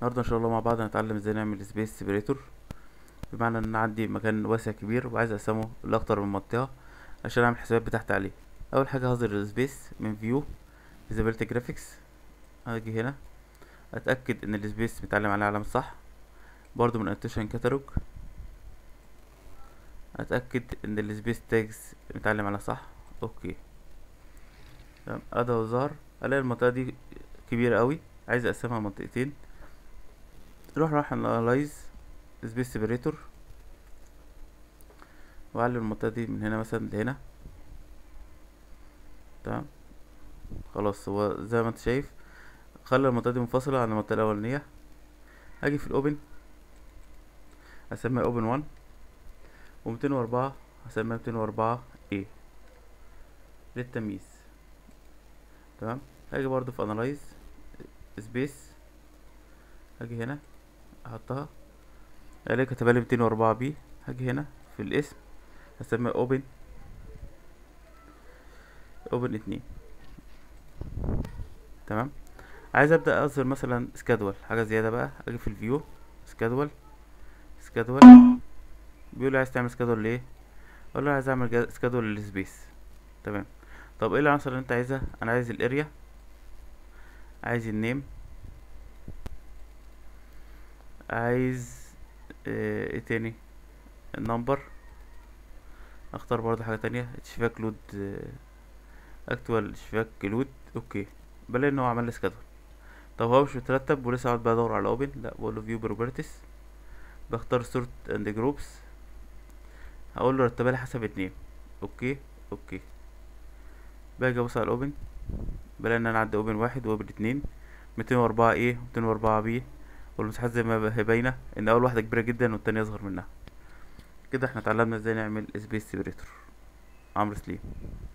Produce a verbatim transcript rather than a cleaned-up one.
النهارده ان شاء الله مع بعض هنتعلم ازاي نعمل سبيس سيبريتور. بمعنى ان أنا عندي مكان واسع كبير وعايز اقسمه لاكتر من منطقه عشان اعمل الحسابات بتاعتي عليه. اول حاجه هظهر السبيس من فيو فيزابيلتي جرافيكس. هاجي هنا اتاكد ان السبيس متعلم عليه علامه صح. برضو من انتشن كاتالوج اتاكد ان السبيس تاجز متعلم على صح. اوكي تمام، ادي هو ظهر. الاقي المنطقه دي كبيره قوي، عايز اقسمها منطقتين. نروح راح انالايز سبيس سيبريتور واعلم المنطقه دي من هنا مثلا لهنا. تمام، خلاص هو زي ما انت شايف خلى المنطقه دي منفصله عن المنطقه الاولانيه. هاجي في الاوبن هسميها اوبن واحد، وميتين واربعة هسميها ميتين واربعة ايه للتمييز. تمام، هاجي برضو في انالايز سبيس، هاجي هنا احطها الاقي كتبالي ميتين واربعة بي. هاجي هنا في الاسم هسميها اوبن اوبن اتنين. تمام، عايز ابدا اظهر مثلا سكادول حاجه زياده بقى. اجي في الفيو سكادول سكادول، بيقول لي عايز تعمل سكادول ليه؟ اقول له عايز اعمل سكادول للسبيس. تمام، طب ايه العناصر اللي انت عايزها؟ انا عايز الاريا، عايز النيم، عايز اه ايه تاني، النمبر. اختار برضه حاجه تانية، اتشفاك لود، اكتوال اتشفاك لود. اوكي، بلاقي ان هو عمل لي سكادول. طب هو مش مترتب ولسه قاعد بدور على اوبن، لا بقول له فيو بروبرتيز، بختار سورت اند جروبس، هقول له رتبها لي حسب اتنين. اوكي اوكي، باجي ابص على الاوبن بلاقي ان انا عندي اوبن واحد واوبن اتنين، ميتين واربعة ايه وميتين واربعة بي، والمساحات زي ما هي باينه ان اول واحده كبيره جدا والتانية اصغر منها. كده احنا اتعلمنا ازاي نعمل سبيس سيبريتور. عمرو سليم.